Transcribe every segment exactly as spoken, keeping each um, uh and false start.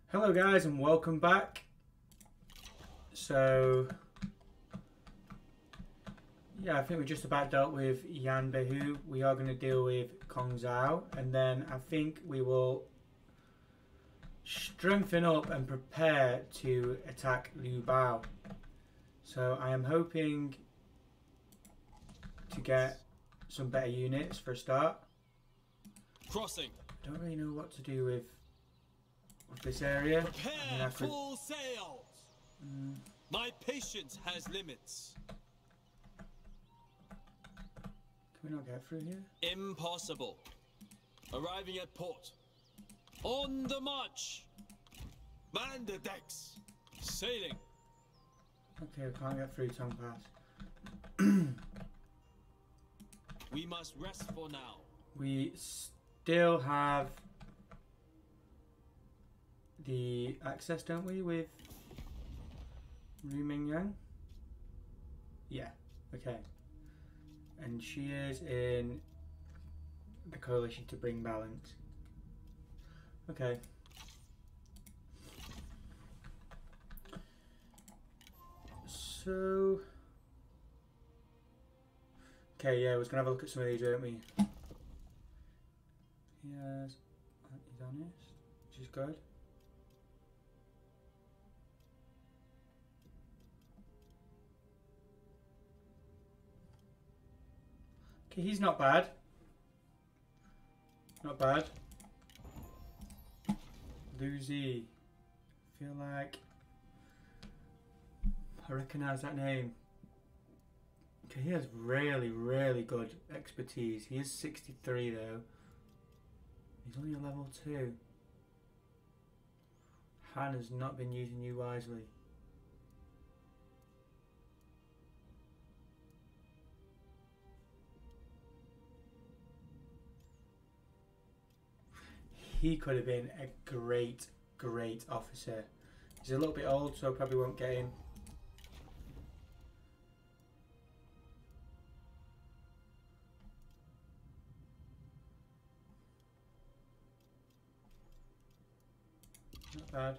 Hello guys and welcome back. So yeah, I think we just about dealt with Yan Behu. We are going to deal with Kong Zhao, and then I think we will strengthen up and prepare to attack Liu Bao. So I am hoping to get some better units for a start. Crossing. I don't really know what to do with, with this area. Prepare I mean, I could, full sails. Mm. My patience has limits. Can we not get through here? Impossible. Arriving at port. On the march. Man the decks. Sailing. Okay, we can't get through Tong Pass. We must rest for now. We still have the access, don't we, with Ru Mingyang? Yeah, okay. And she is in the coalition to bring balance. Okay. So... Okay, yeah, we're going to have a look at some of these, weren't we? Yes, he's honest, which is good. Okay, he's not bad. Not bad. Luzi. I feel like I recognise that name. Okay, he has really, really good expertise. He is sixty-three though. He's only a level two. Han has not been using you wisely. He could have been a great, great officer. He's a little bit old, so I probably won't get him. Not bad.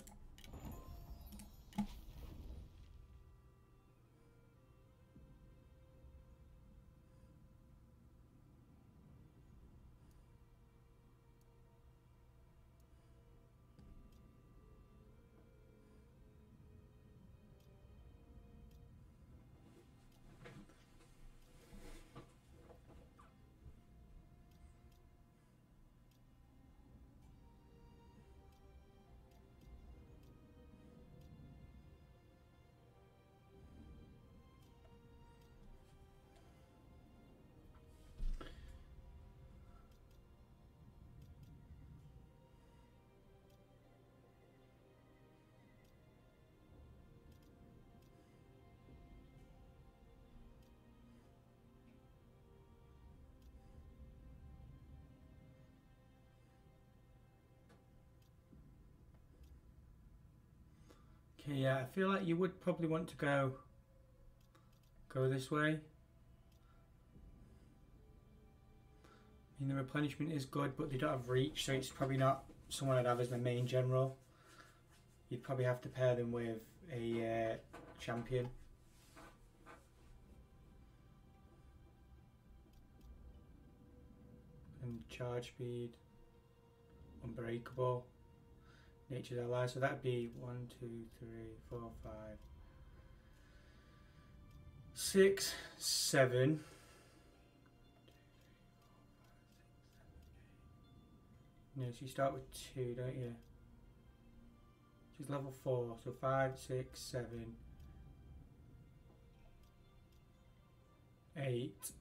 Okay, yeah, I feel like you would probably want to go go this way. I mean, the replenishment is good, but they don't have reach, so it's probably not someone I'd have as my main general. You'd probably have to pair them with a uh, champion. And charge speed, unbreakable. Nature's ally, so that'd be one, two, three, four, five, six, seven. No, so you start with two, don't you? She's level four, so five, six, seven, eight,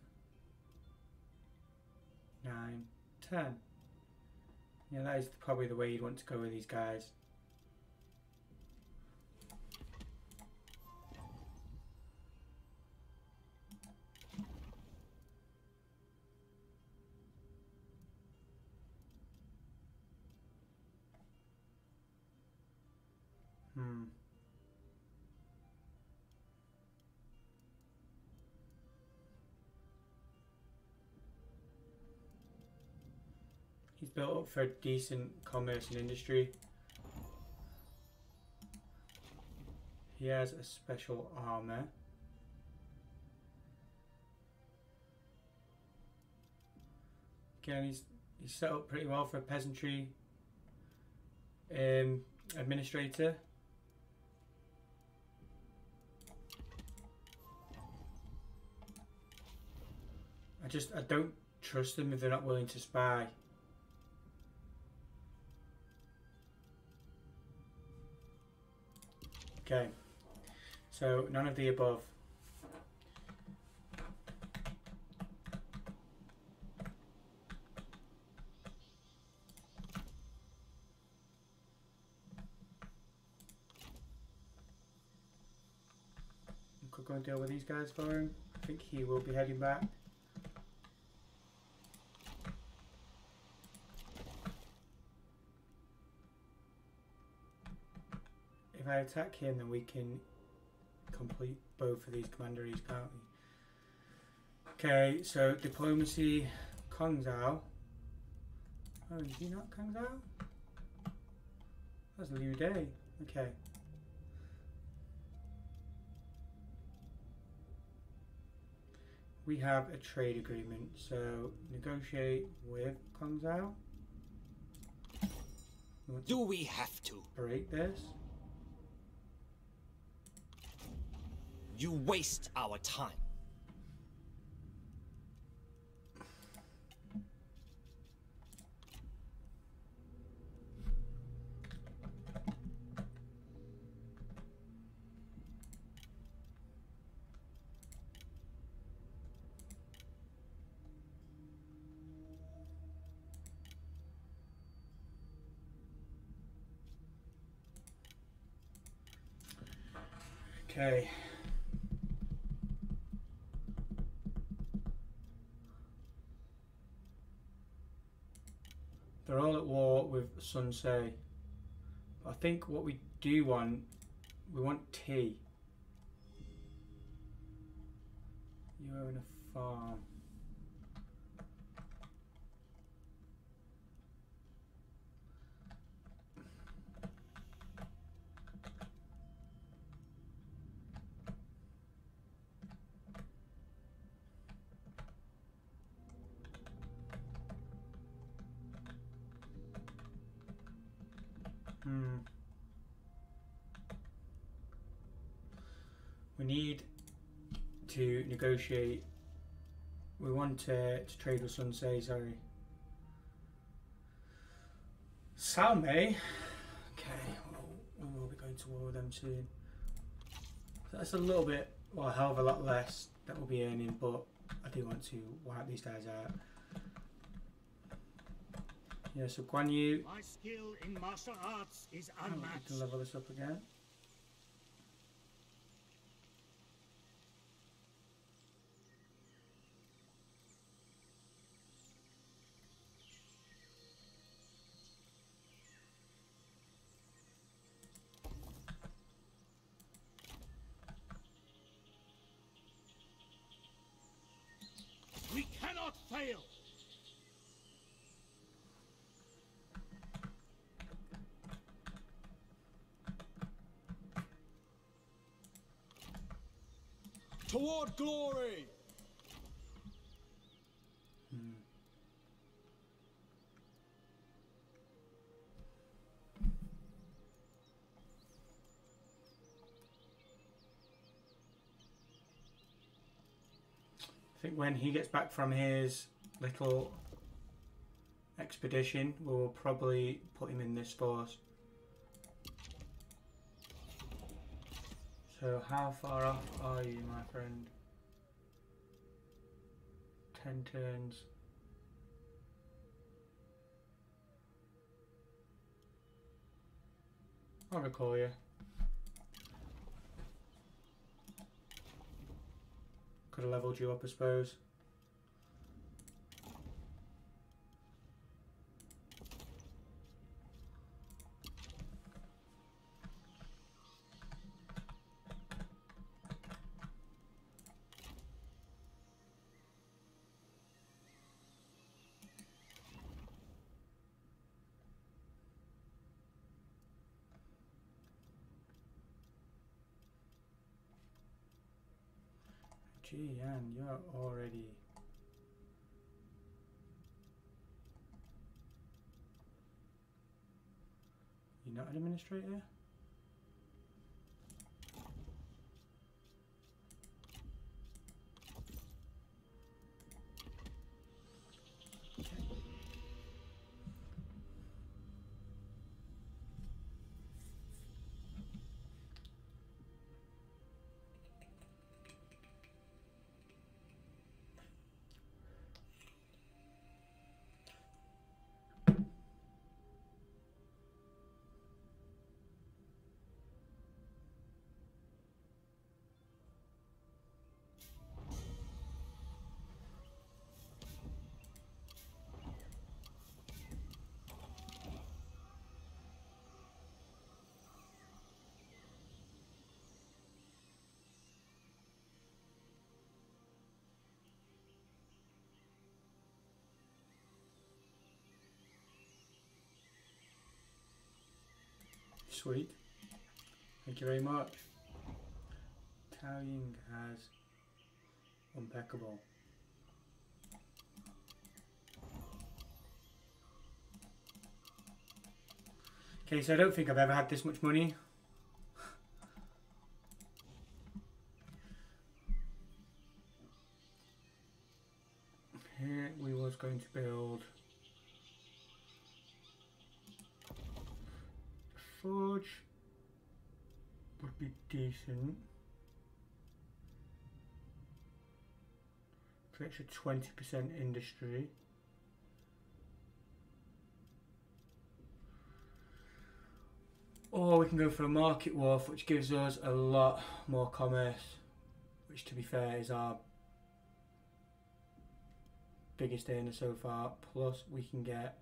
nine, ten. Yeah, that is probably the way you'd want to go with these guys. Hmm. He's built up for decent commerce and industry. He has a special armor. Again, he's he's set up pretty well for a peasantry um, administrator. I just I don't trust them if they're not willing to spy. Okay, so none of the above. I could go and deal with these guys for him. I think he will be heading back. If I attack him, then we can complete both of these commanderies, can't we? Okay, so diplomacy, Kong Zhao. Oh, is he not Kong Zhao? That's Liu Dai. Okay. We have a trade agreement, so negotiate with Kong Zhao. Do we have to break this? You waste our time. Okay. They're all at war with Sun Ce. I think what we do want, we want tea. You own a farm. Hmm. We need to negotiate. We want uh, to trade with Sun Ce, sorry. Salme. Okay, well, we will be going to war with them soon. That's a little bit, well, a hell of a lot less that we'll be earning, but I do want to wipe these guys out. Yeah, so Guan Yu. My skill in martial arts is unmatched. Oh, we can level this up again. We cannot fail. Toward glory. Hmm. I think when he gets back from his little expedition, we'll probably put him in this force. So how far off are you, my friend? Ten turns. I'll recall you. Could have leveled you up, I suppose. Gee, Anne, you're already... You're not an administrator? Sweet. Thank you very much. Tao Ying has impeccable. Okay, so I don't think I've ever had this much money. Here we was going to build a forge, would be decent. For extra twenty percent industry. Or we can go for a market wharf, which gives us a lot more commerce, which to be fair is our biggest earner so far. Plus we can get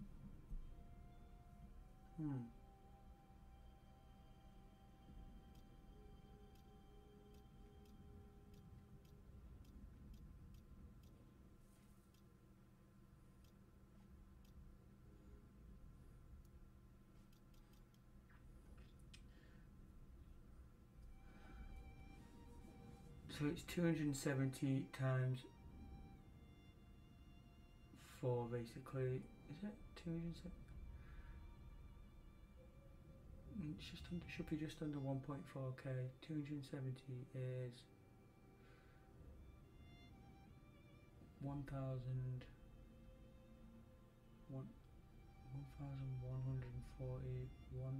hmm. So it's two hundred seventy times four basically. Is it two hundred seventy? It's just under, should be just under one point four K. two hundred seventy is one thousand one one thousand one hundred forty one.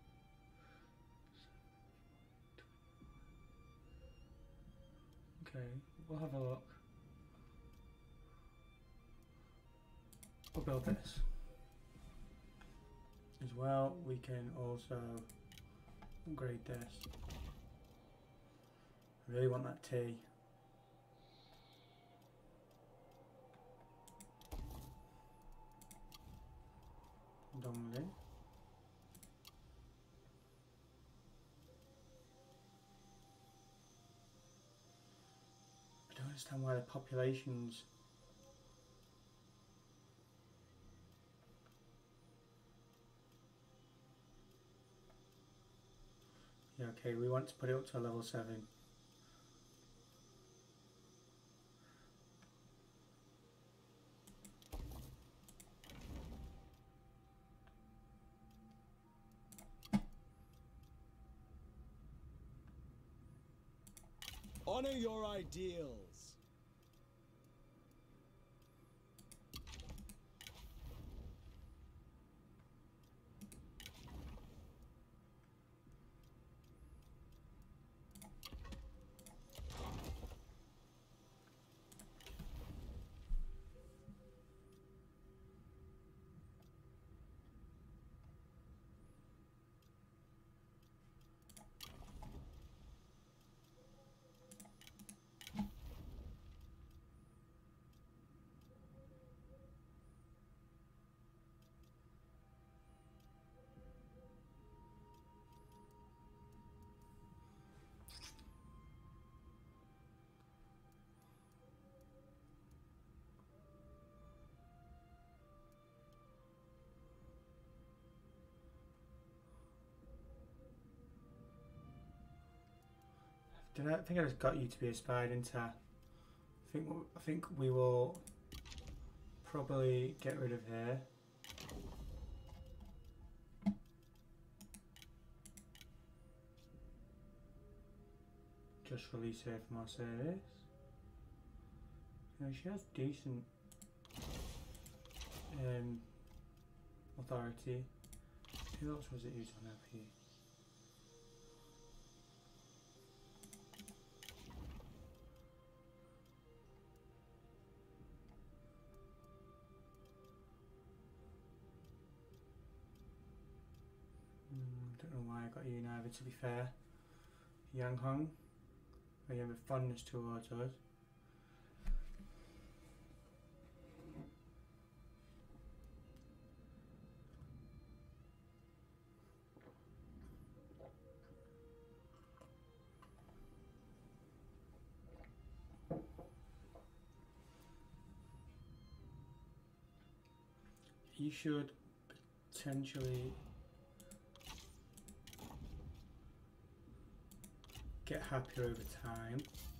Okay, we'll have a look. We'll build this. As well, we can also upgrade this. I really want that tea. Done with it. I don't understand why the populations yeah, okay, we want to put it up to a level seven. Honor your ideals. Did I, I think I just got you to be a spy, didn't I? I think I think we will probably get rid of her. Just release her from our service. You know, she has decent um, authority. Who else was it who's on L P? Mm, don't know why I got you neither, to be fair. Yang Hong, you have a fondness towards us. You should potentially get happier over time.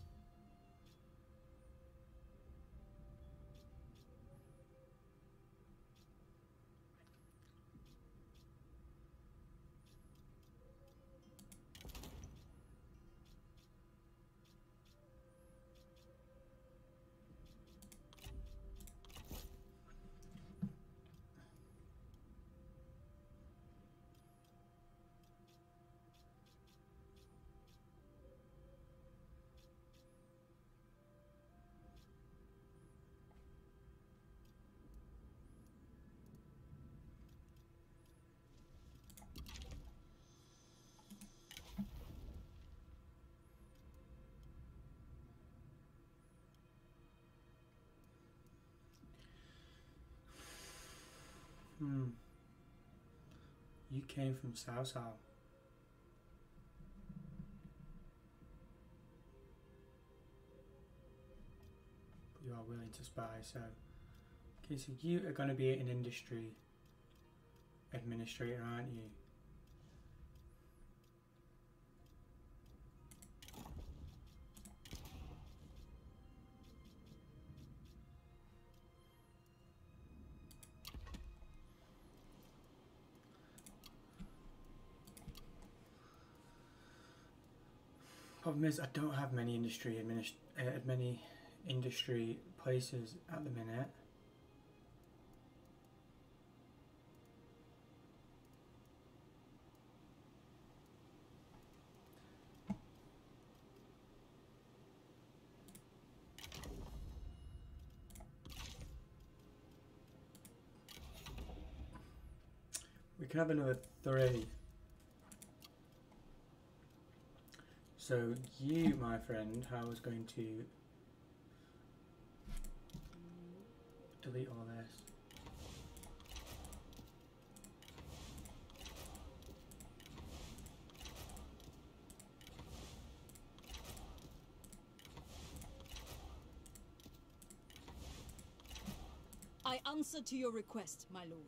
Hmm. You came from South South. But you are willing to spy, so. Okay, so you are going to be an industry administrator, aren't you? Problem is, I don't have many industry administ uh, many industry places at the minute. We can have another three. So you, my friend, I was going to delete all this. I answer to your request, my lord.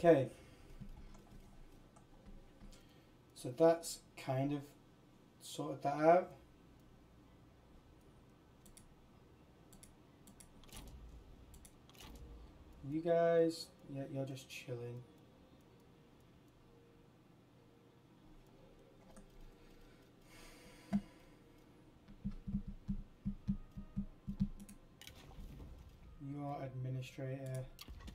Okay. So that's kind of sorted that out. You guys, yeah, you're just chilling. You are administrator.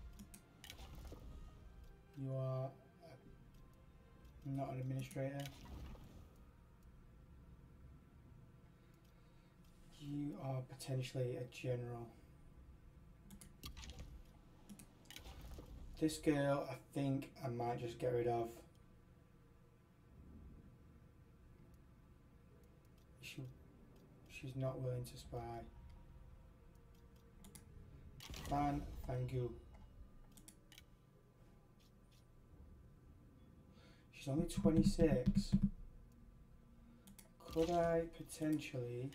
You are not an administrator. You are potentially a general. This girl, I think I might just get rid of. She, she's not willing to spy. Fan Fangu. She's only twenty-six. Could I potentially...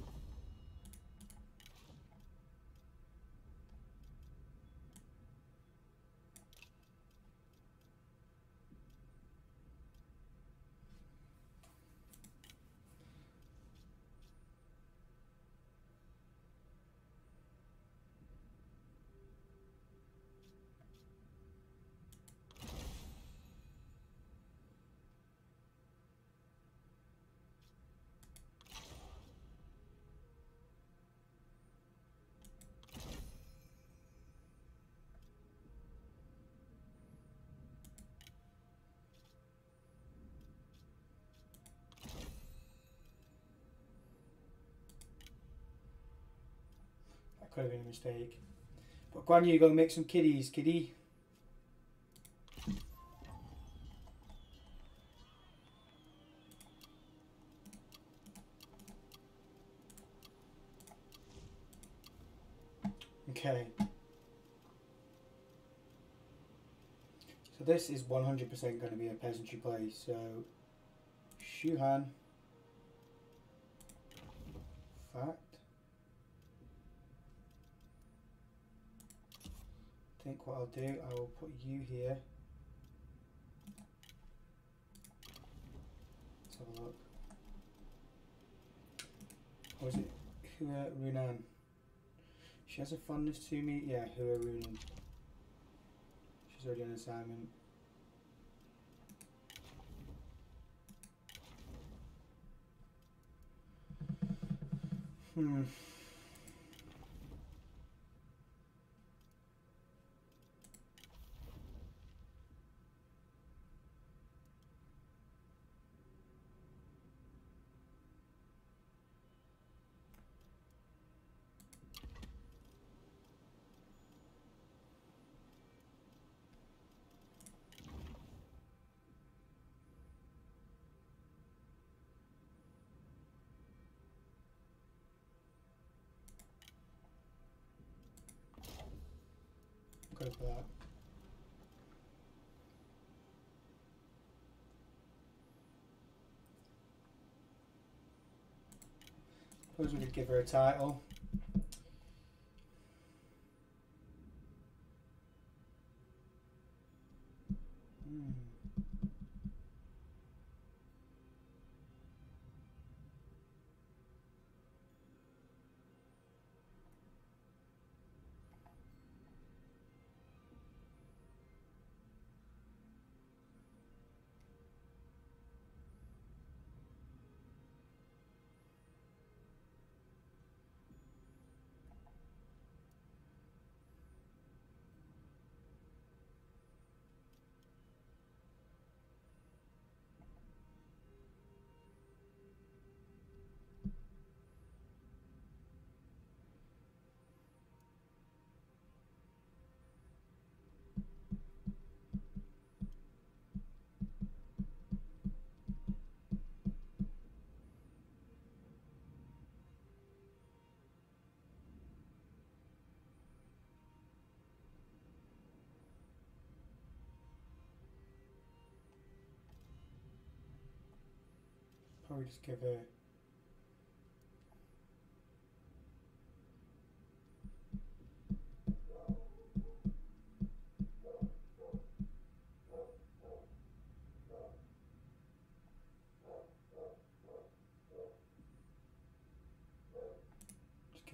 That could have been a mistake. But Guan Yu, go make some kiddies, kiddie. Okay. So this is one hundred percent going to be a peasantry place. So Shuhan. Fact. I think what I'll do, I will put you here. Let's have a look. Or is it Hua Runan? She has a fondness to me. Yeah, Hua Runan. She's already on assignment. Hmm. Go for that. Suppose we could give her a title. Hmm. Probably just give her.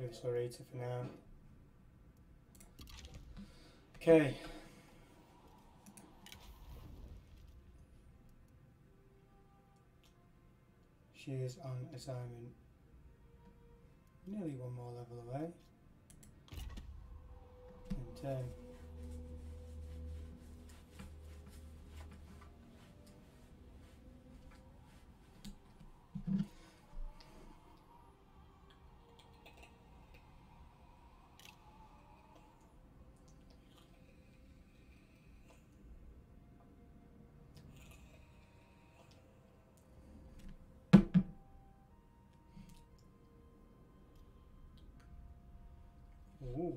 with Sorata for now. Okay. She is on assignment. Nearly one more level away. And ten. Ooh.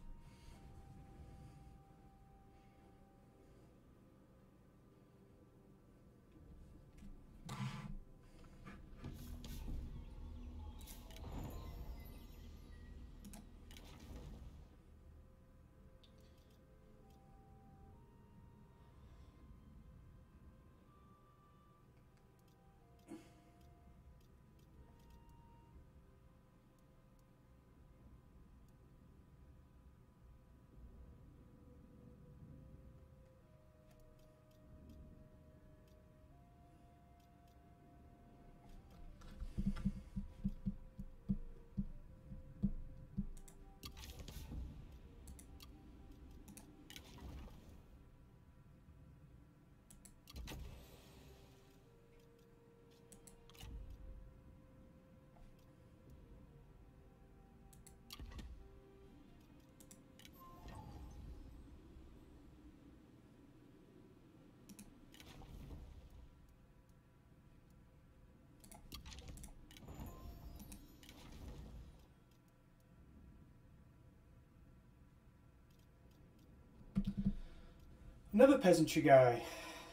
Another peasantry guy.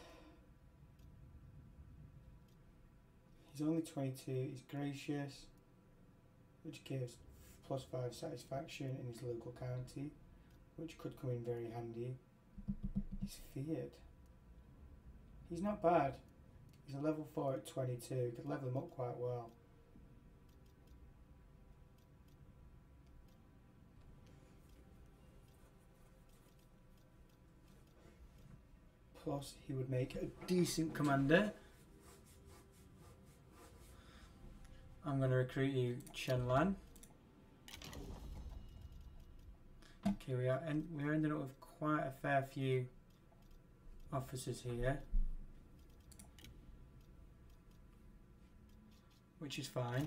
He's only twenty-two, he's gracious, which gives plus five satisfaction in his local county, which could come in very handy. He's feared. He's not bad. He's a level four at twenty-two, could level him up quite well. Plus, he would make a decent commander. I'm going to recruit you, Chen Lan. Okay, we are en we're ending up with quite a fair few officers here, which is fine.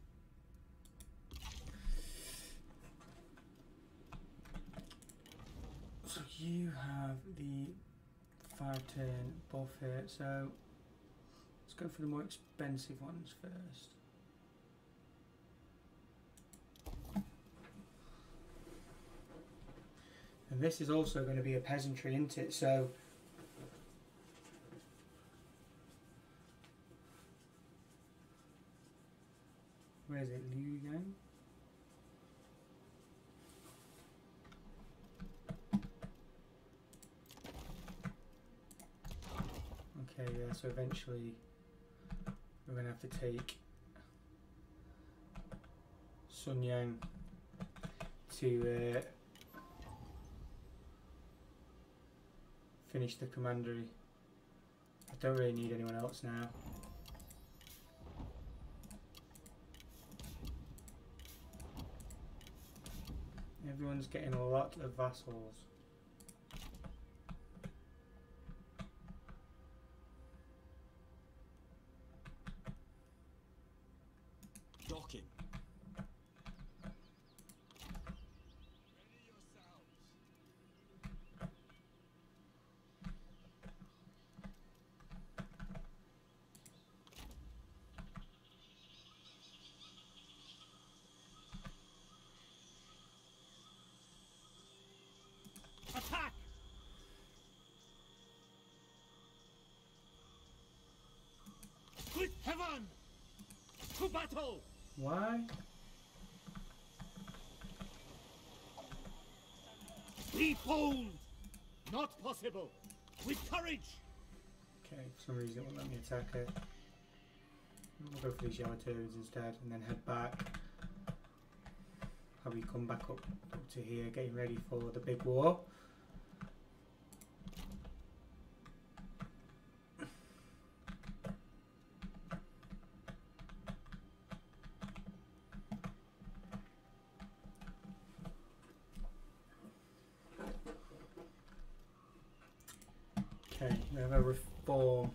So you have the five turn buff here, so let's go for the more expensive ones first. And this is also going to be a peasantry, isn't it? So where is it? Liu Yang? Okay, yeah, so eventually we're going to have to take Sun Yang to uh, finish the commandery. I don't really need anyone else now. Everyone's getting a lot of vassals. Docking. Attack! With heaven! To battle! Why? Be bold! Not possible! With courage! Okay, for some reason it won't let me attack it. We'll go for these Yamatos instead and then head back. probably come back up, up to here, getting ready for the big war. Okay, we have a reform.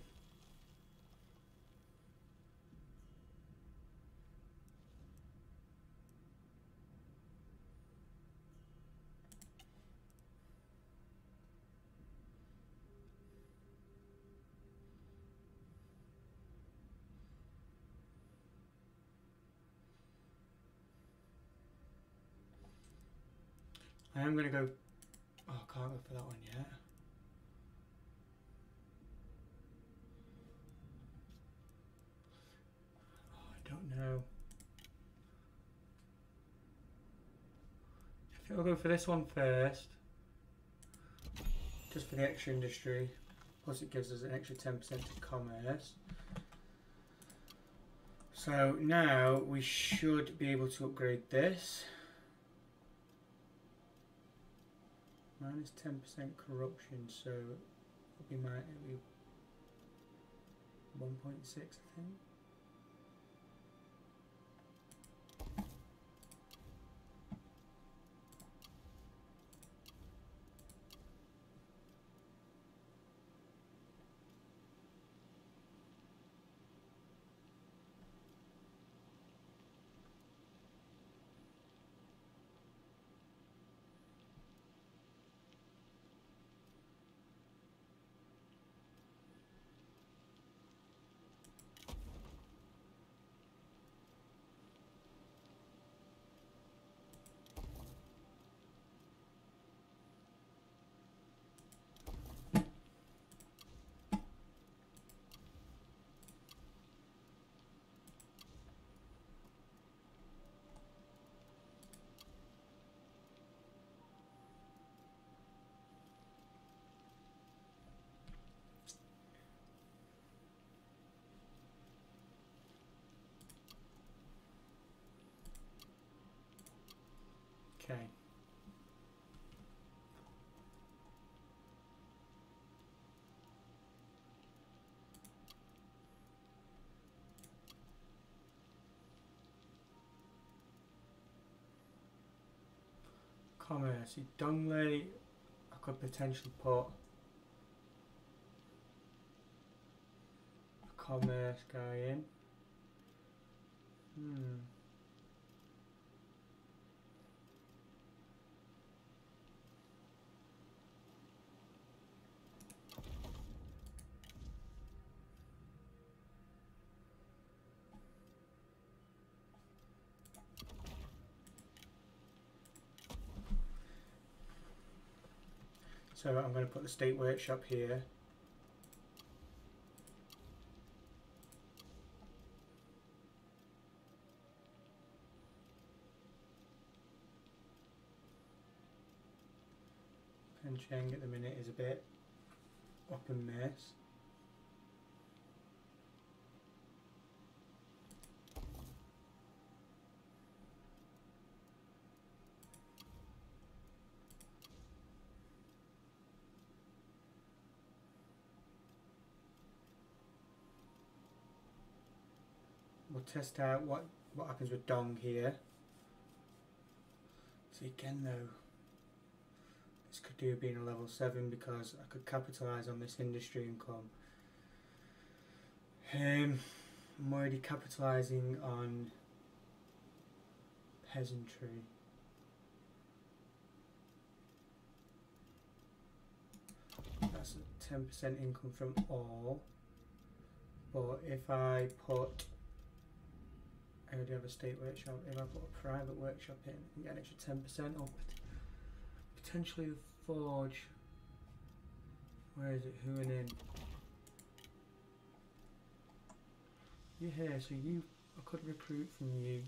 I am going to go. Oh, I can't go for that one yet. Oh, I don't know. I think I'll go for this one first. Just for the extra industry. Plus, it gives us an extra ten percent to commerce. So now we should be able to upgrade this. Minus ten percent corruption, so it'll be, my, it'll be one point six, I think. Okay. Commerce. Dongley, I could potentially put a commerce guy in. Hmm. So I'm going to put the state workshop here. Pencheng at the minute is a bit up and miss. We'll test out what, what happens with Dong here. So again though, this could do being a level seven because I could capitalise on this industry income. Um, I'm already capitalising on peasantry. That's a ten percent income from all. But if I put I already have a state workshop. If I put a private workshop in, I can get an extra ten percent or potentially a forge. Where is it? Who and in? You're here, so you. I could recruit from you.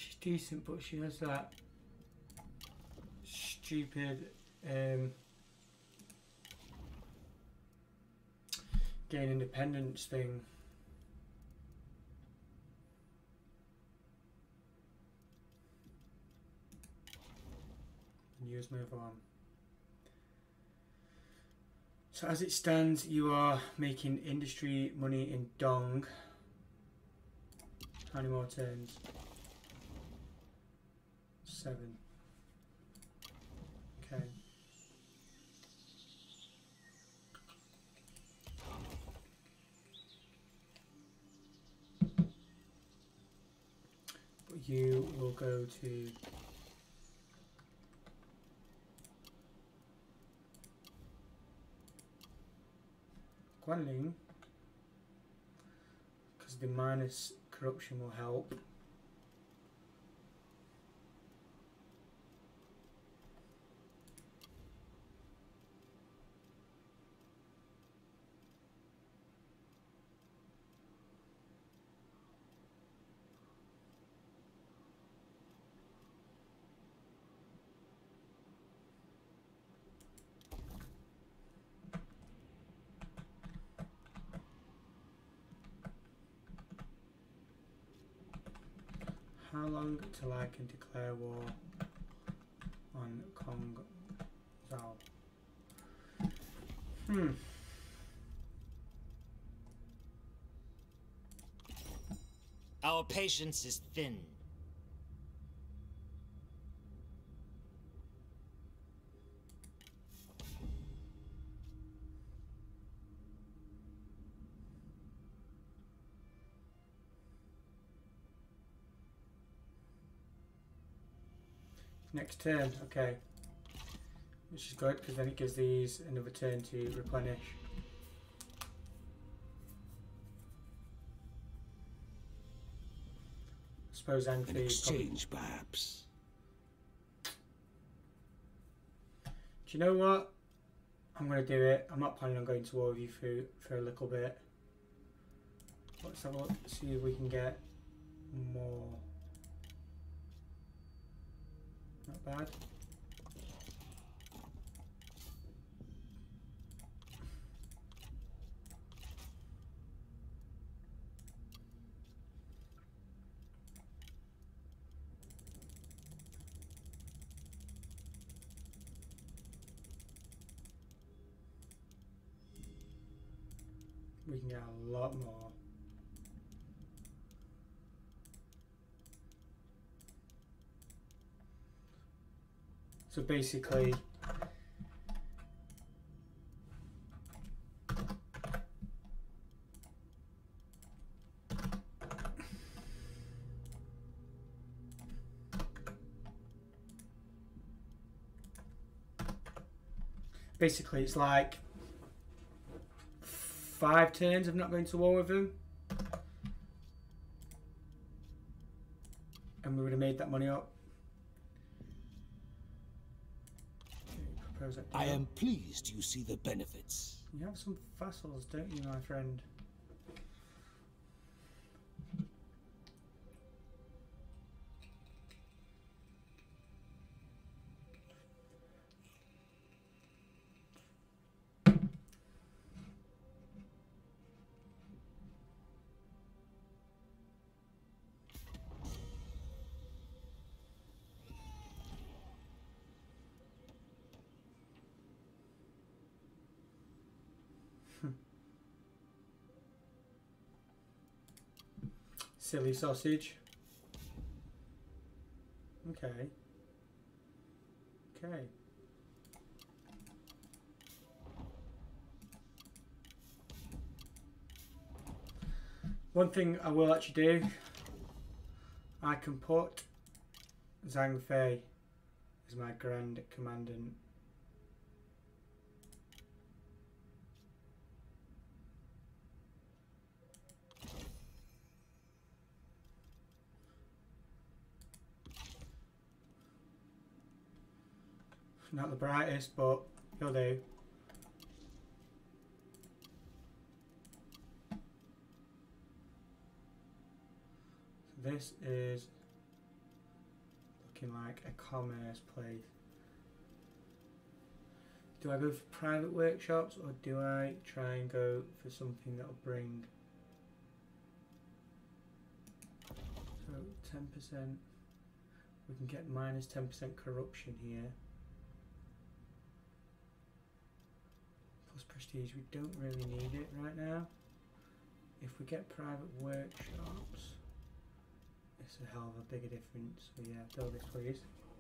she's decent, but she has that stupid um, gain independence thing. And use my other one. So as it stands, you are making industry money in Dong. How many more turns? Seven. Okay. But you will go to Guanling, because the minus corruption will help. How long till I can declare war on Kong Zhao? Hmm. Our patience is thin. Next turn, okay. Which is good because then it gives these another turn to replenish. I suppose Anfi. An exchange, perhaps. Do you know what? I'm going to do it. I'm not planning on going to war with you for, for a little bit. Let's have a look, see if we can get more. Not bad. We can get a lot more. So basically, basically it's like five turns of not going to war with them, and we would have made that money up. I am pleased you see the benefits. You have some vassals, don't you, my friend? Silly sausage. Okay. Okay. One thing I will actually do, I can put Zhang Fei as my Grand Commandant. Not the brightest, but he'll do. This is looking like a commerce place. Do I go for private workshops or do I try and go for something that'll bring so ten percent? We can get minus ten percent corruption here. Plus prestige, we don't really need it right now. If we get private workshops, it's a hell of a bigger difference. So yeah, build this please.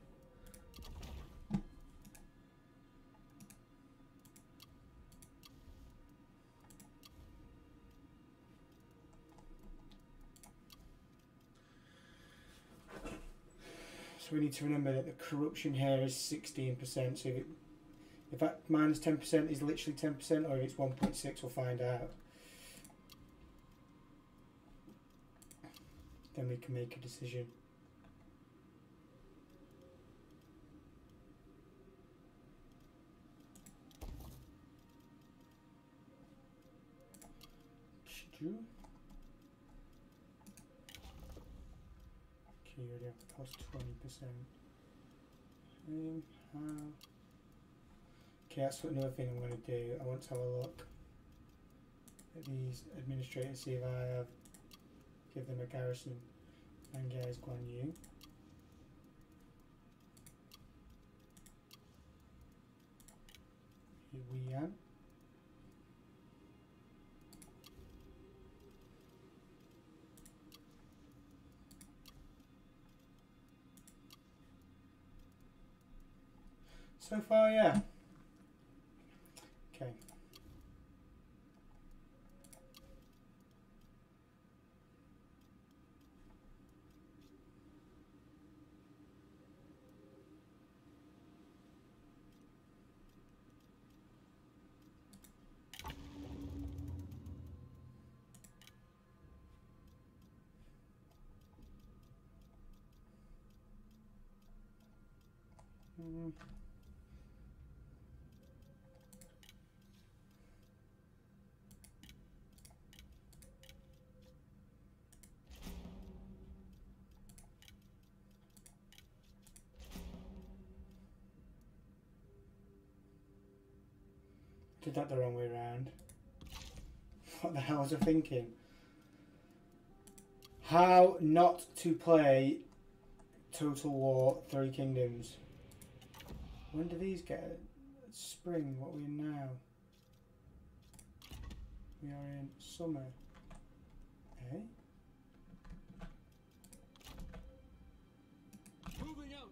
So we need to remember that the corruption here is sixteen percent. So if, it, if that minus ten percent is literally ten percent or if it's one point six, we'll find out. Then we can make a decision. Should you? Okay, you already have to cost twenty percent. Um, how? Okay, that's another thing I'm going to do. I want to have a look at these administrators, see if I have, give them a garrison. Angers Guan Yu. Wuyan. So far, yeah. Okay. Mm. Did that the wrong way around. What the hell was I thinking? How not to play Total War Three Kingdoms. When do these get? Spring, what are we in now? We are in summer. Eh? Moving out.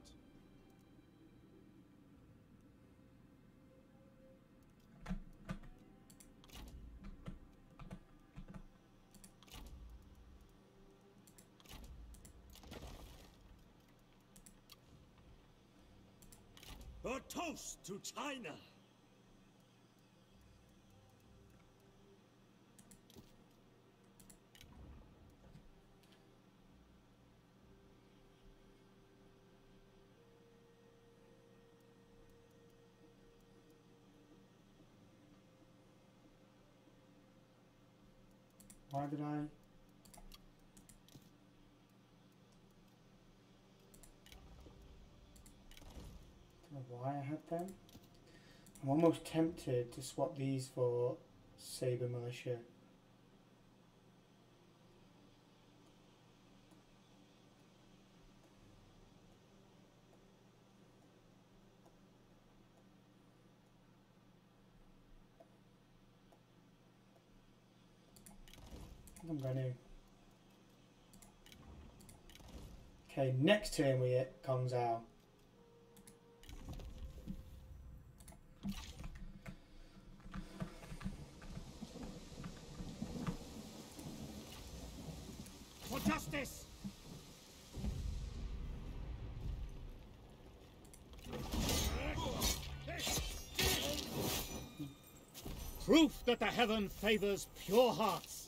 A toast to China! Why did I? Don't know why I had them. I'm almost tempted to swap these for Saber Militia. I think I'm going to. Okay, next turn we hit Kong Zhao. For justice! Proof that the heaven favors pure hearts.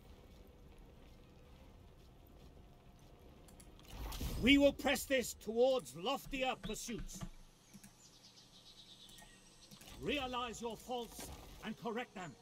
We will press this towards loftier pursuits. Realize your faults and correct them.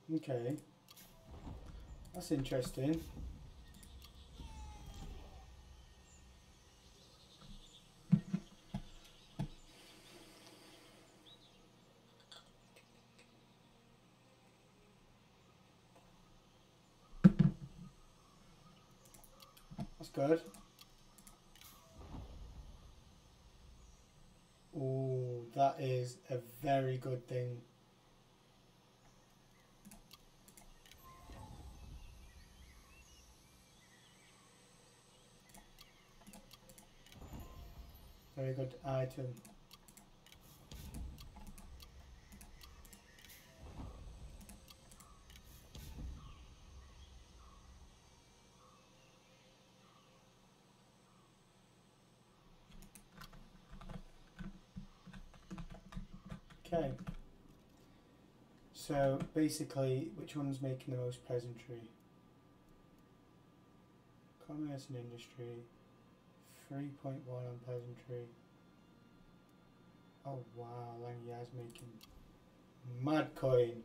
Okay. That's interesting. That's good. Oh, that is a very good thing. Very good item. Okay. So basically, which one's making the most peasantry? Commerce and industry. three point one on peasantry. Oh wow, Langya's making mad coin.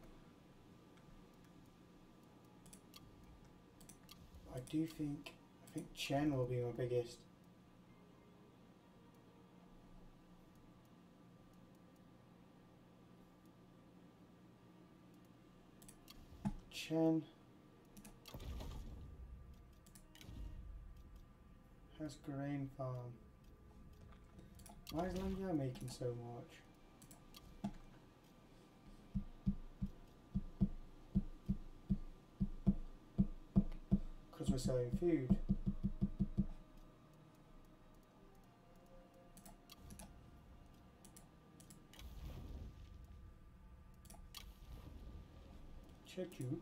I do think, I think Chen will be my biggest. Chen has grain farm. Why is Langya making so much? Because we're selling food. Check you.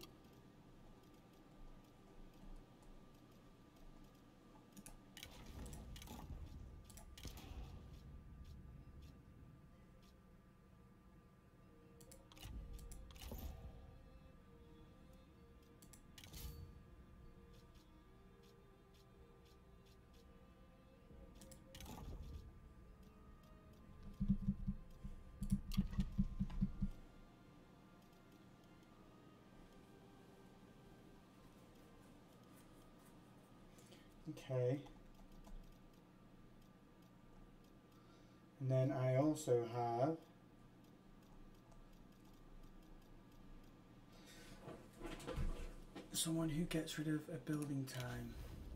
Okay. And then I also have someone who gets rid of a building time.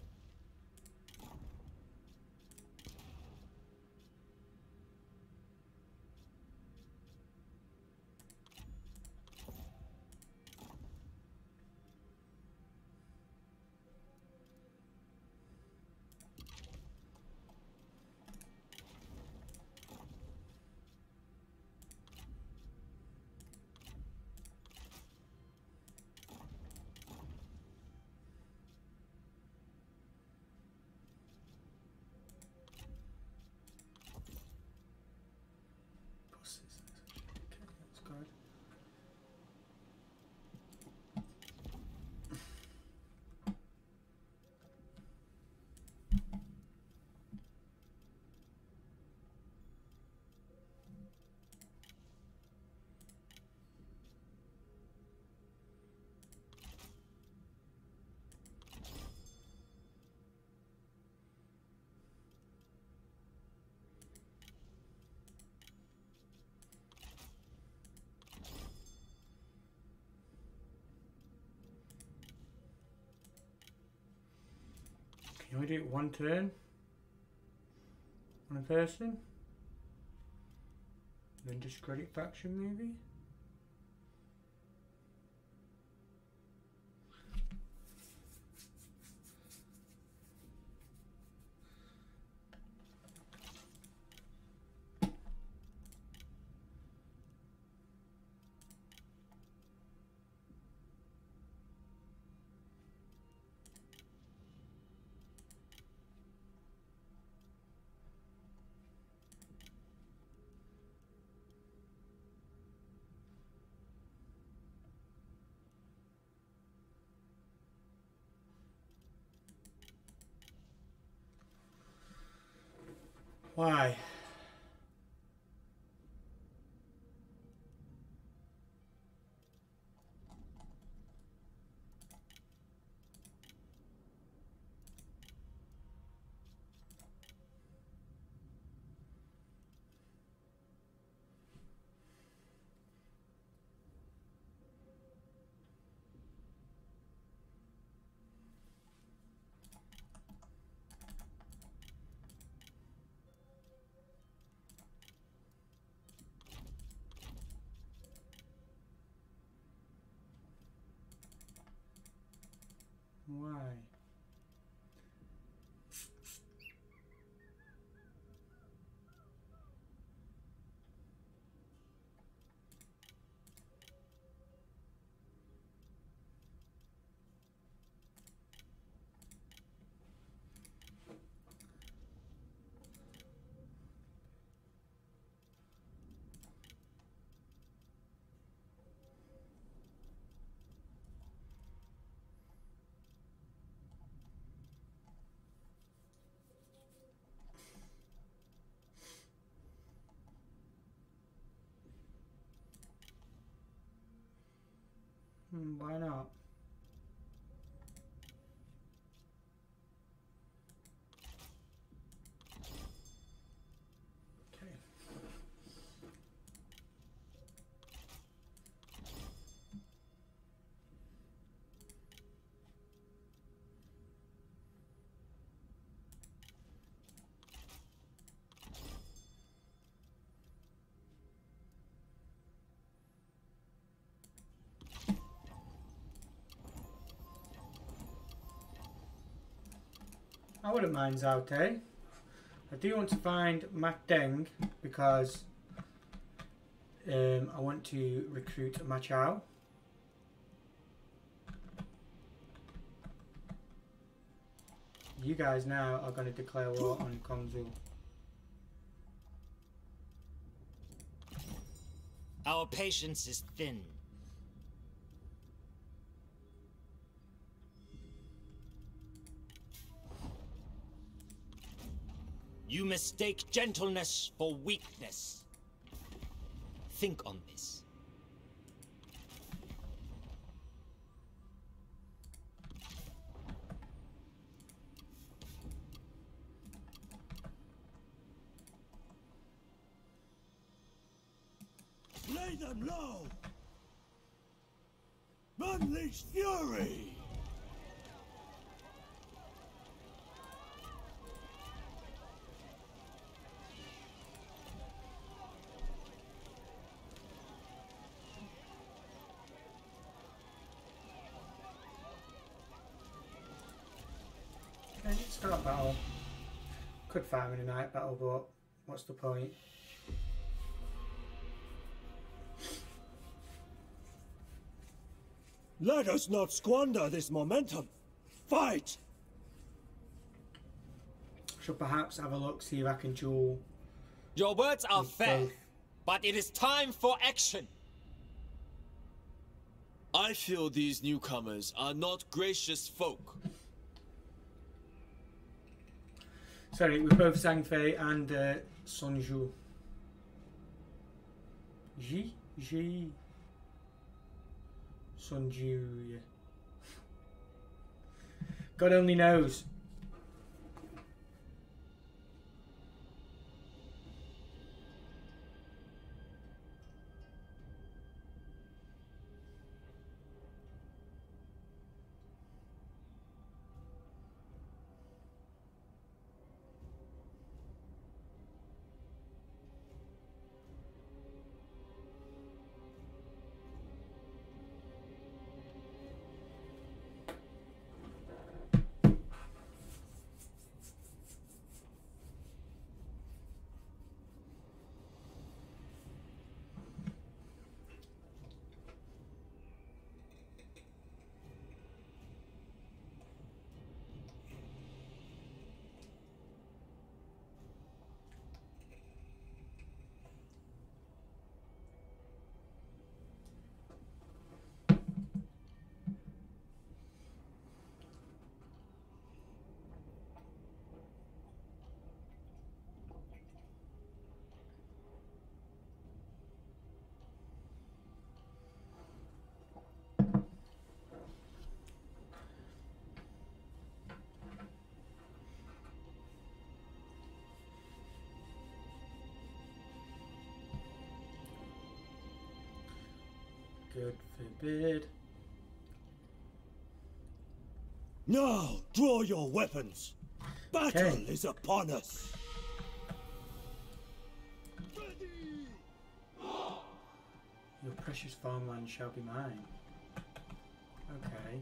Can we do it one turn? One person? Then discredit faction maybe? Why? Mm, why not? Okay. I wouldn't mind Zhao Te. I do want to find Mac Deng because um, I want to recruit Ma Chao. You guys now are going to declare war on Kongzhou. Our patience is thin. You mistake gentleness for weakness. Think on this. Lay them low! Unleash fury! Okay, start battle. Could fight him in a night battle, but what's the point? Let us not squander this momentum. Fight! Should perhaps have a look, see if I can duel. Your words are with fair, both. but it is time for action. I feel these newcomers are not gracious folk. Sorry, with both Zhang Fei and uh, Sun Zhu. Ji? Ji? Sun Zhu, yeah. God only knows. God forbid. Now, draw your weapons. Battle Okay. is upon us. Your precious farmland shall be mine. Okay.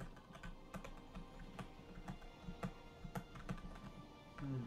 Hmm.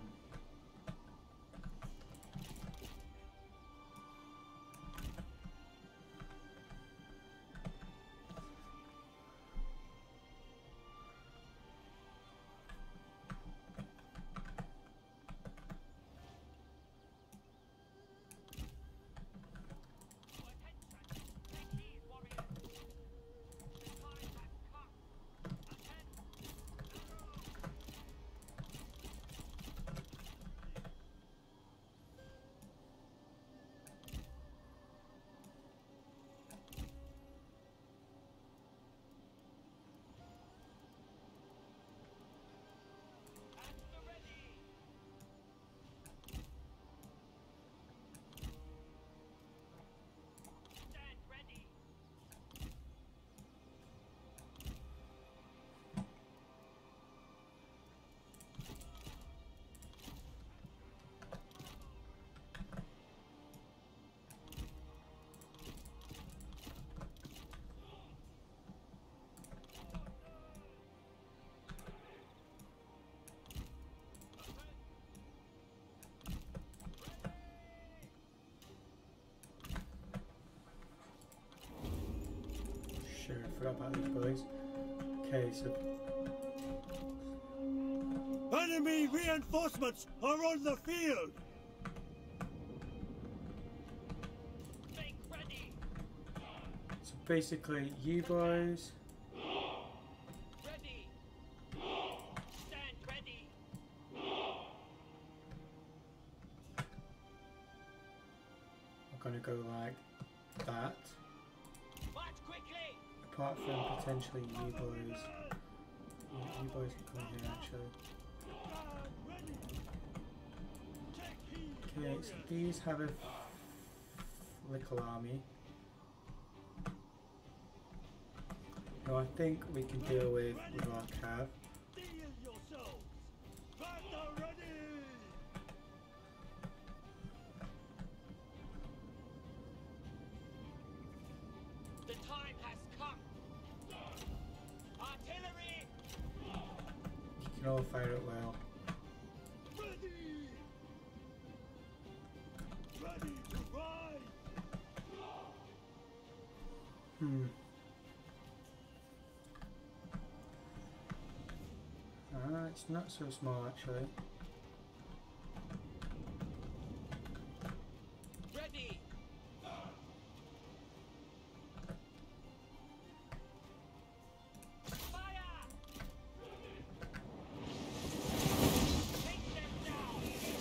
forgot about these boys. Okay, so Enemy reinforcements are on the field! Make ready! so basically, you boys Ready! Stand ready! are gonna go like that. March quickly! Apart from potentially you boys, you, you boys can come here actually. Okay, so these have a little army. Who I think we can deal with with our cav. The time has come! Artillery! You can all fire it well. Hmm. Ah, it's not so small actually. Ready! Fire! Take them down!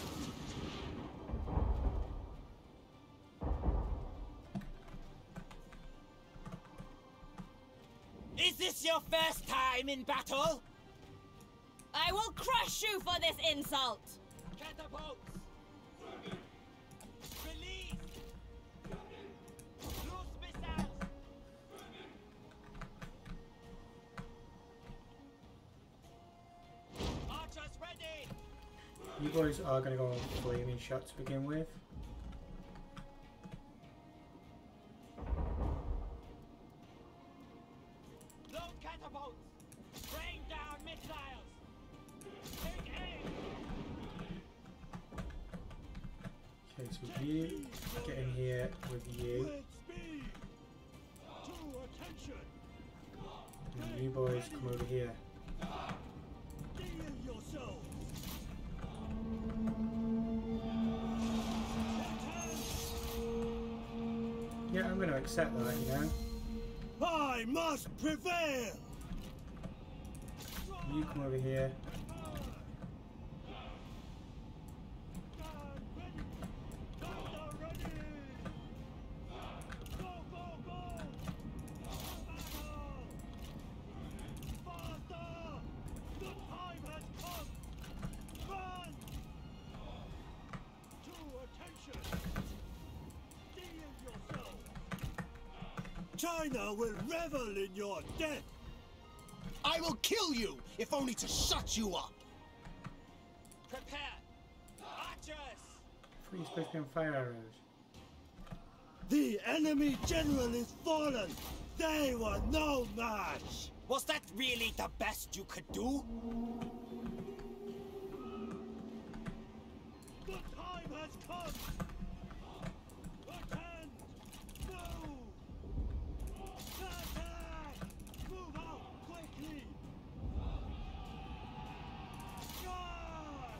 Is this your first time in battle? I will crush you for this insult! Catapults! Release! Loose missiles! Archers ready! You boys are going to go on flaming shot to begin with. Load catapults! Rain down missiles! Take aim! Okay, so you get in here with you. And you boys come over here. Yeah, I'm going to accept that, you know. I must prevail! You come over here. China will revel in your death! I will kill you, if only to shut you up! Prepare! Archers! I thought you were supposed to be on fire arrows. The enemy general is fallen! They were no match! Was that really the best you could do? The time has come! Attend! Move! Attack! Move out quickly! Charge!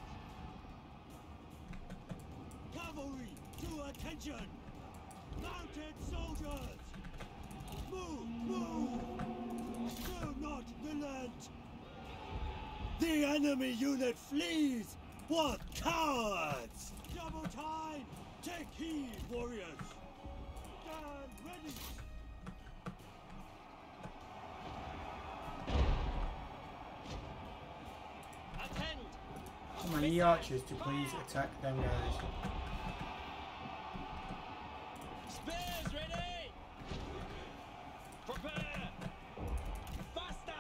Cavalry, to attention! Mounted soldiers! Move! Move! Do not relent! The enemy unit flees! What cowards! Double time! Take heed, warriors! Stand ready! Attend! Come on, ye archers, to please attack them guys. Spears ready! Prepare! Faster!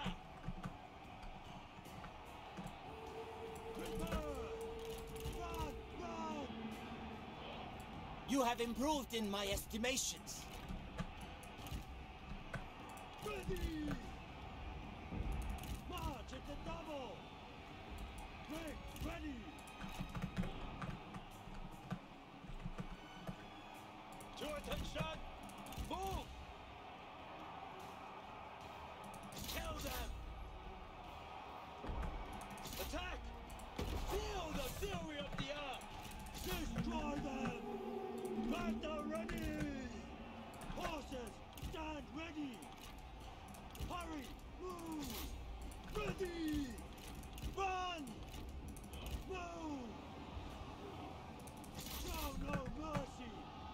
Prepare! Run! Run! You have improved in my estimations. Ready! March at the double! Break ready! To attention! Move! ready! Run! Move! Show no mercy!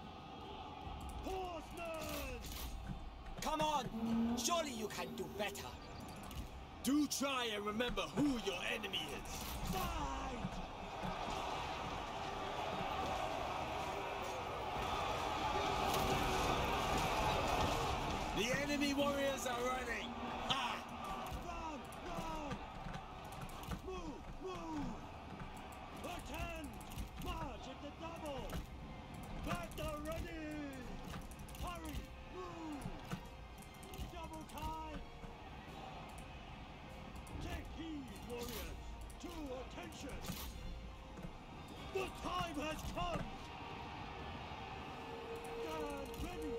Horsemen! Come on! Surely you can do better. Do try and remember who your enemy is. Fight! The enemy warriors are running. Ah! Run! Run! Move! Move! Attend! March at the double! Battle ready! Hurry! Move! Double time! Take heed, warriors! To attention! The time has come! Stand ready!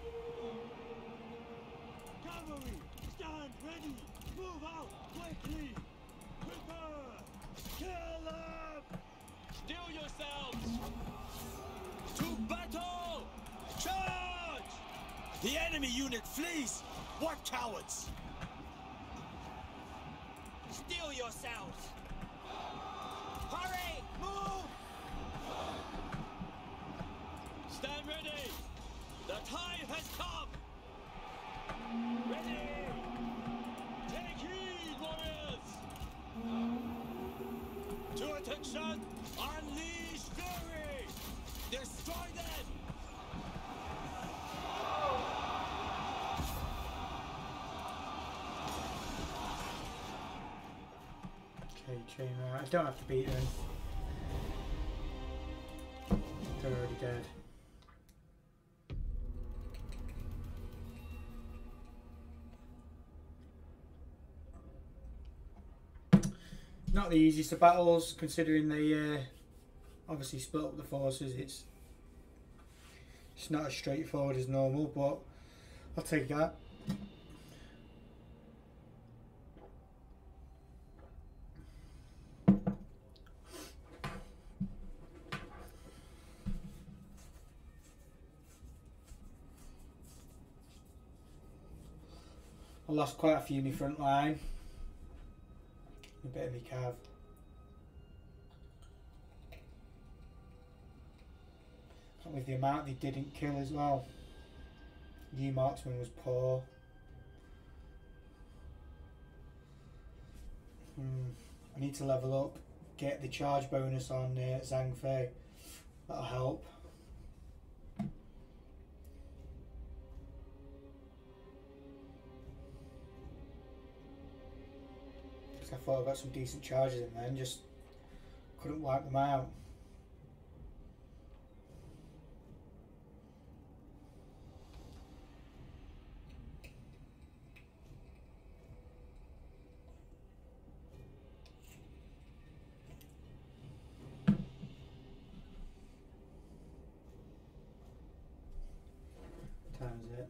Cavalry, stand ready! Move out quickly! Prepare! Kill them! Steel yourselves! To battle! Charge! The enemy unit flees! What cowards! Steel yourselves! Hurry! Move! Stand ready! The time has come! Ready! Take heed, warriors! To attention! Unleash fury! Destroy them! Okay, chain out. I don't have to beat them. They're already dead. Not the easiest of battles, considering they uh, obviously split up the forces. It's it's not as straightforward as normal, but I'll take that. I lost quite a few in my front line. A bit of me cav. And with the amount they didn't kill as well. New marksman was poor. Hmm. I need to level up. Get the charge bonus on uh, Zhang Fei. That'll help. I thought I got some decent charges in there and just couldn't wipe them out. What time is it?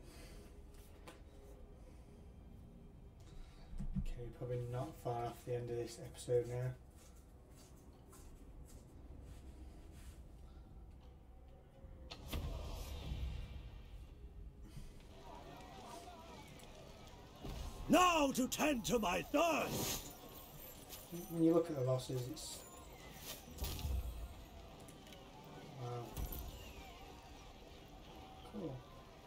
Okay, probably not far off the end of this episode now. Now to tend to my thirst! When you look at the losses, it's... Wow. Cool.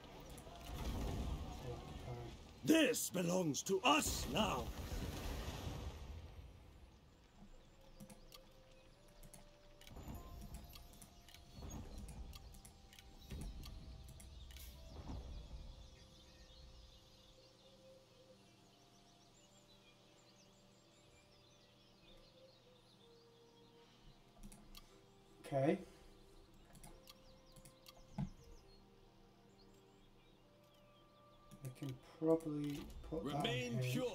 This belongs to us now! Okay. I can probably put that Remain in here. pure.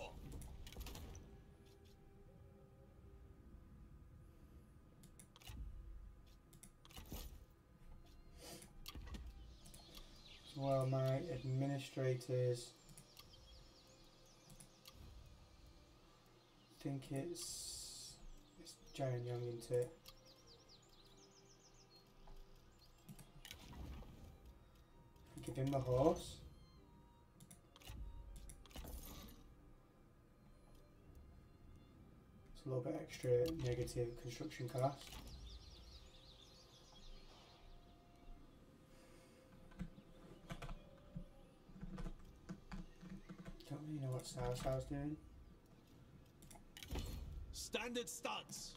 Well, my administrators, I think it's it's Giant Young, isn't it? Give him the horse. It's a little bit extra negative construction cost. Don't really know what South South's doing. Standard stance.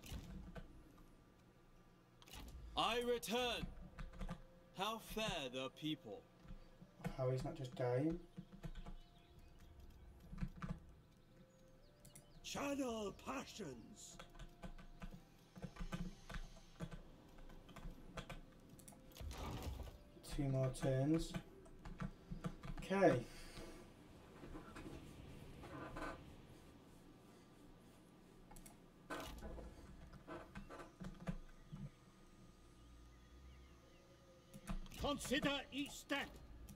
I return. How fare the people? How he's not just dying. Channel passions. Two more turns. Okay. Consider each step.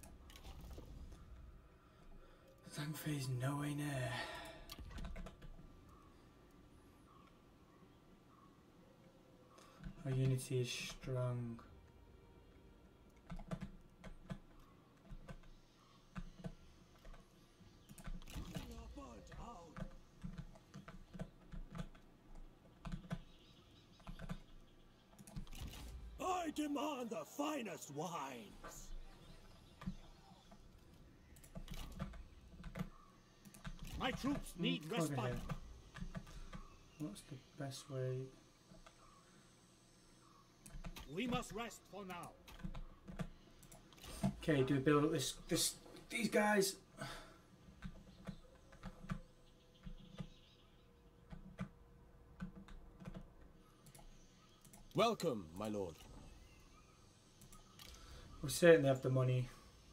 Zhangfei's no way near. Our unity is strong. I demand the finest wines. My troops need Mm, over respite. here. What's the best way? We must rest for now. Okay, do we build up this this these guys? Welcome, my lord. We certainly have the money.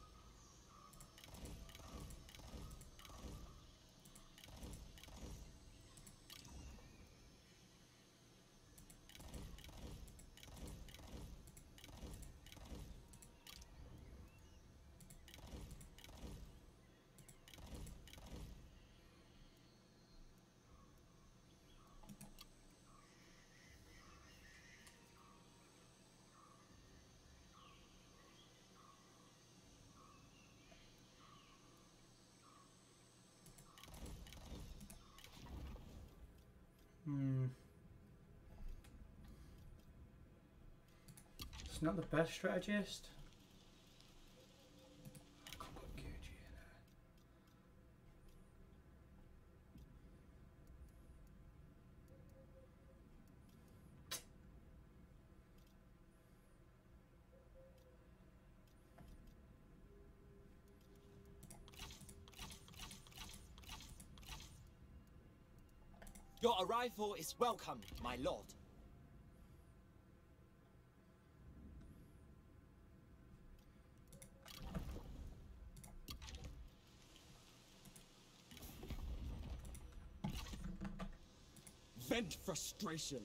Hmm. It's not the best strategist. I can't put Gucci in there. Your arrival is welcome, my lord. Vent frustration.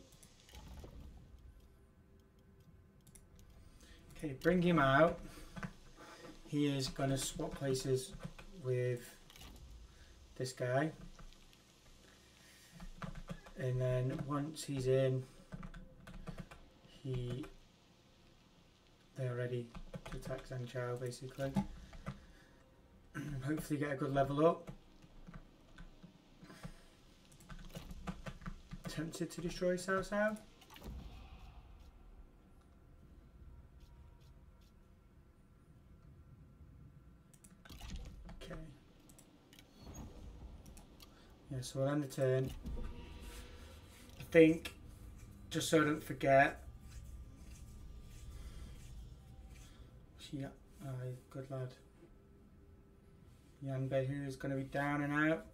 Okay, bring him out. He is going to swap places with this guy. And then once he's in, he they're ready to attack Zhang Chao basically. Hopefully get a good level up. Tempted to destroy Cao Cao. Okay. Yeah, so we'll end the turn. I think, just so I don't forget. Yeah, uh, good lad. Yan Beihu is going to be down and out.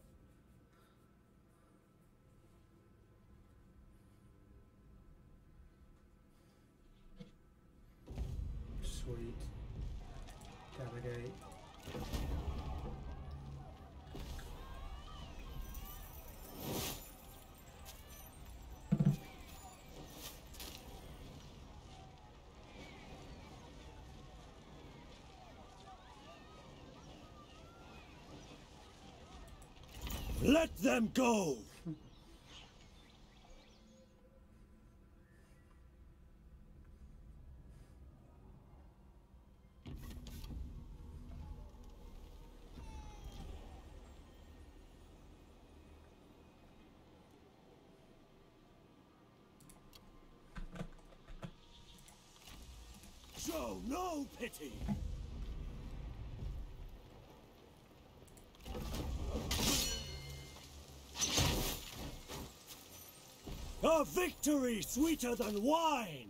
Sweet. Delegate. Let them go! Show no pity! A victory sweeter than wine!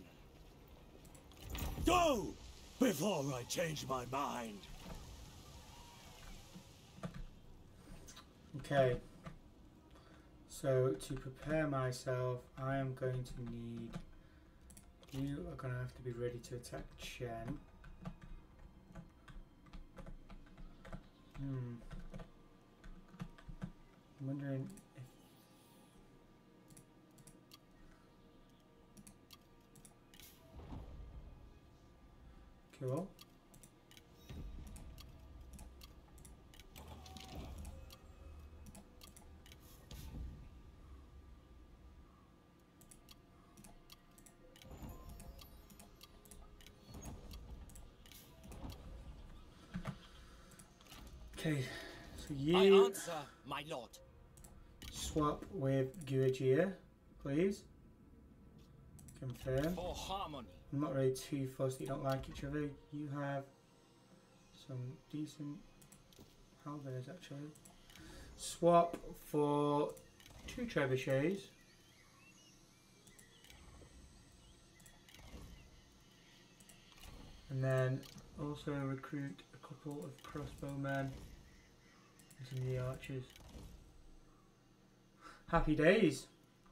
Go! Before I change my mind! Okay. So, to prepare myself, I am going to need... You are going to have to be ready to attack Chen. Hmm. I'm wondering if... Cool. Okay, so I you answer, my lord. swap with Guajir, please. Confirm. For harmony. I'm not really too fussed that you don't like each other. You have some decent halberds actually. Swap for two trebuchets. And then also recruit a couple of crossbowmen and some of the archers. Happy days!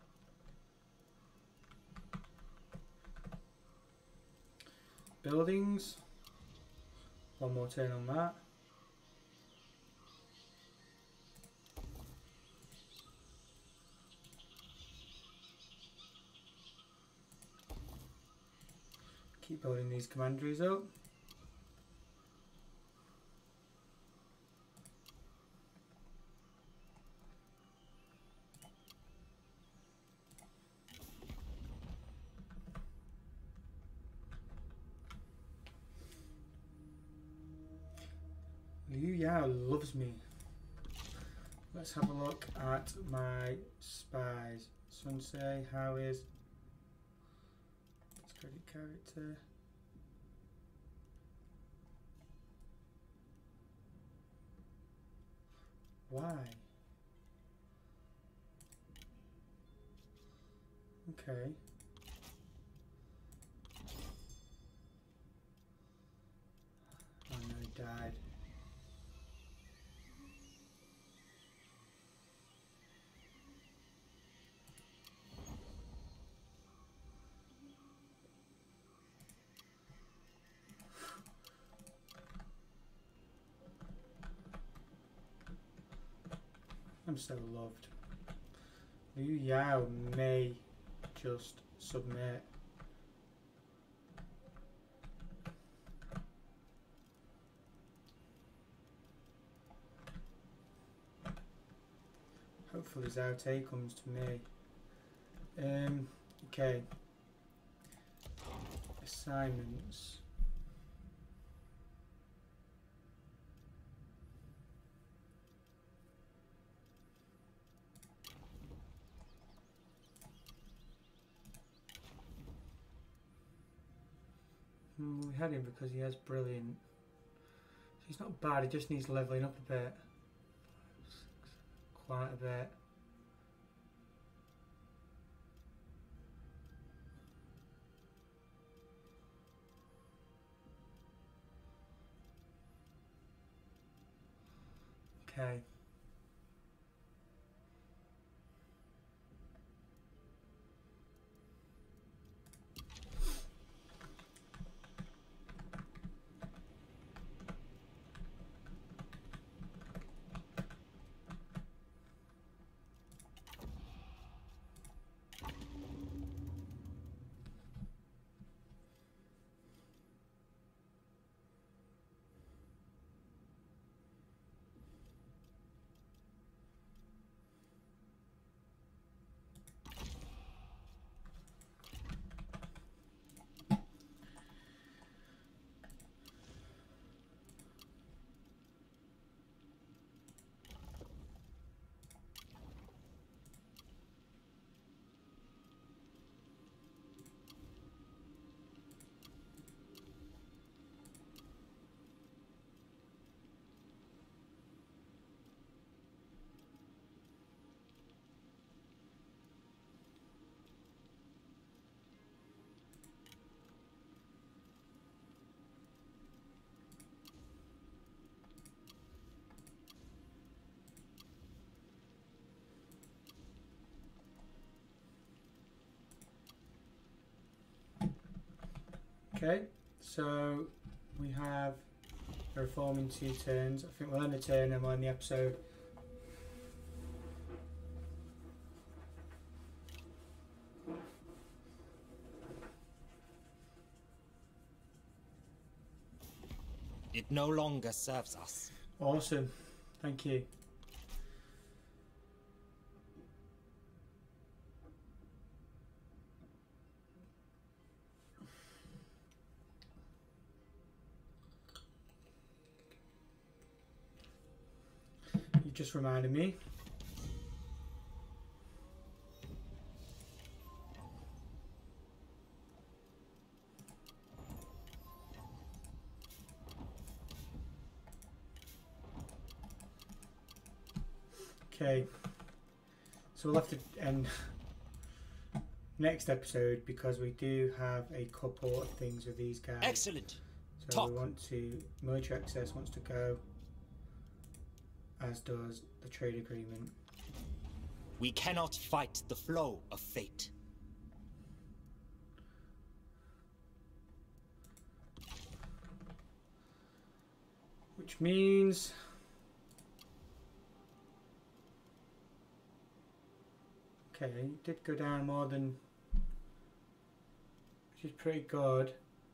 Buildings. One more turn on that. Keep building these commanderies up. Liu Yao loves me. Let's have a look at my spies. Sunsei, how is credit character? Why? Okay. Oh no, he died. I'm so loved. Liu Yao may just submit. Hopefully Zhao Te comes to me. Um, okay. Assignments. Mm, we had him because he has brilliant. He's not bad, he just needs leveling up a bit. Quite a bit. Okay. Okay, so we have a reform in two turns. I think we'll end the turn and we'll end the episode. It no longer serves us. Awesome, thank you. You just reminded me. Okay, so we'll have to end next episode because we do have a couple of things with these guys. Excellent. So Top. we want to, military access wants to go, as does the trade agreement. We cannot fight the flow of fate. Which means okay, it did go down more than, which is pretty good.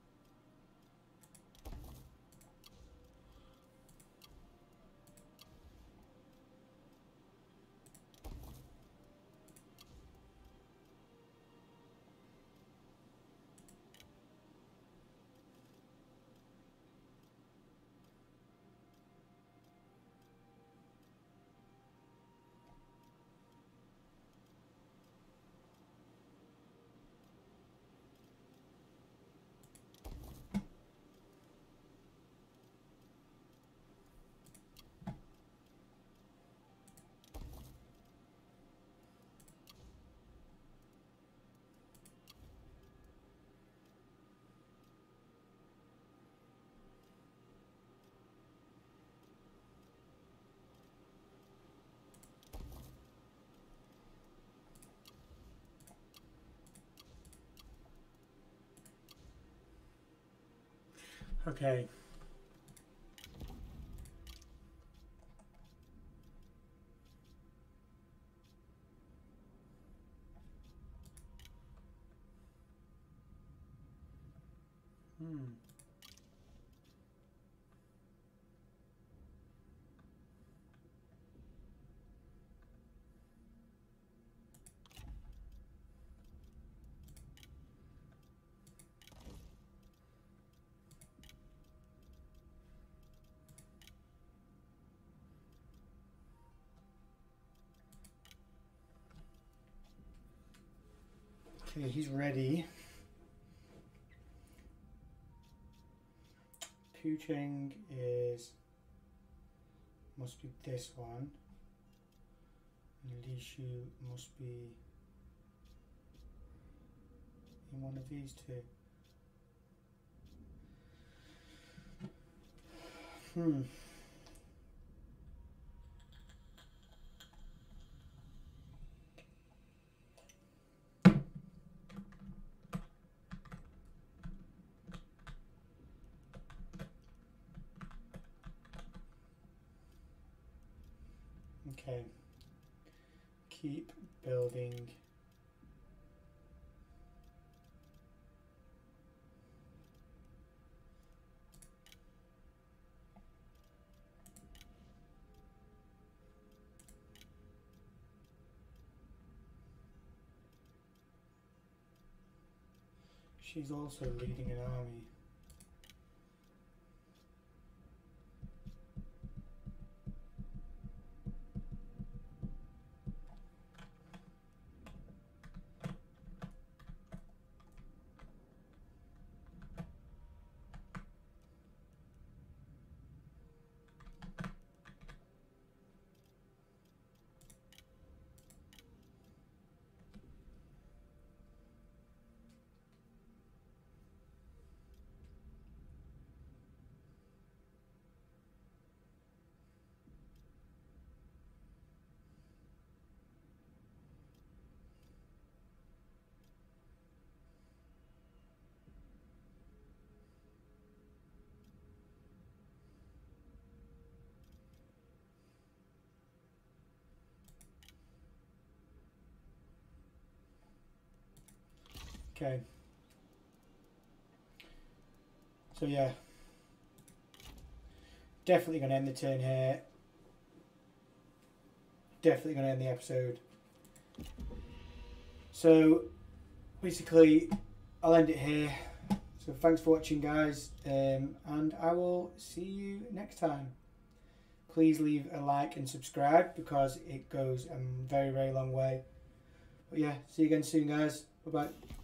Okay. Hmm. Okay, he's ready. Pucheng is must be this one. And Li Shu must be in one of these two. Hmm. Okay, keep building. She's also leading an army. Okay. So yeah. Definitely going to end the turn here. Definitely going to end the episode. So basically, I'll end it here. So thanks for watching, guys, um, and I will see you next time. Please leave a like and subscribe because it goes a very, very long way. But yeah, see you again soon, guys. Bye-bye.